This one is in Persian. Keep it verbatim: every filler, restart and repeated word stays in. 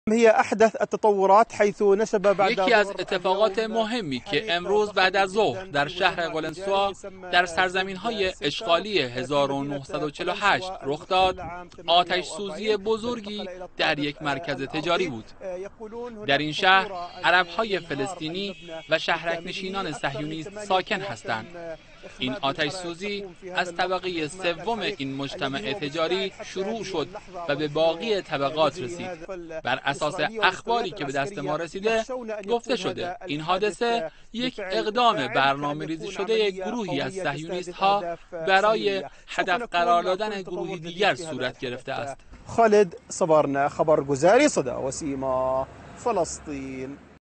هي احدث التطورات حيث نشب بعد یکی از اتفاقات مهمی که امروز بعد از ظهر در شهر قلنسوا در سرزمین‌های اشغالی هزار و نهصد و چهل و هشت رخ داد، آتش سوزی بزرگی در یک مرکز تجاری بود. در این شهر عرب‌های فلسطینی و شهرک‌نشینان صهیونیست ساکن هستند. این آتش سوزی از طبقه سوم این مجتمع تجاری شروع شد و به باقی طبقات رسید. بر اساس اخباری که به دست ما رسیده گفته شده این حادثه یک اقدام برنامه‌ریزی شده گروهی از صهیونیست ها برای هدف قرار دادن گروهی دیگر صورت گرفته است. خالد صبرنا، خبرگزاری صدا و سیما، فلسطین.